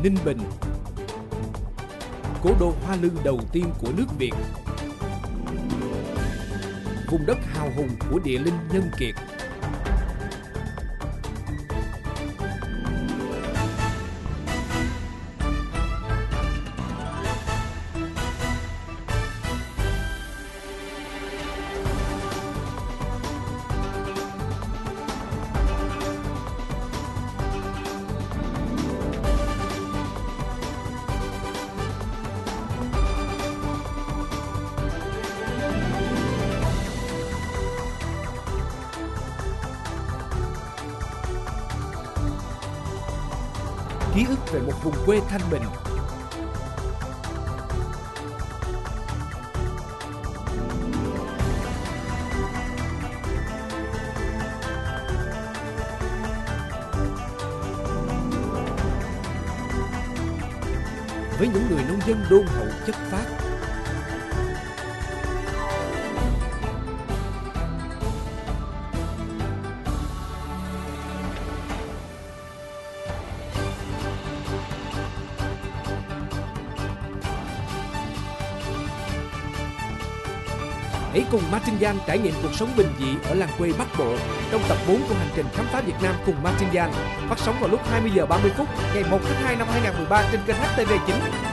Ninh Bình, cố đô hoa lư đầu tiên của nước Việt, vùng đất hào hùng của địa linh nhân kiệt. Ký ức về một vùng quê thanh bình. Với những người nông dân đôn hậu chất phác. Hãy cùng Martin Giang trải nghiệm cuộc sống bình dị ở làng quê Bắc Bộ trong tập 4 của hành trình khám phá Việt Nam cùng Martin Giang, phát sóng vào lúc 20 giờ 30 phút ngày 1 tháng 2 năm 2013 trên kênh HTV9.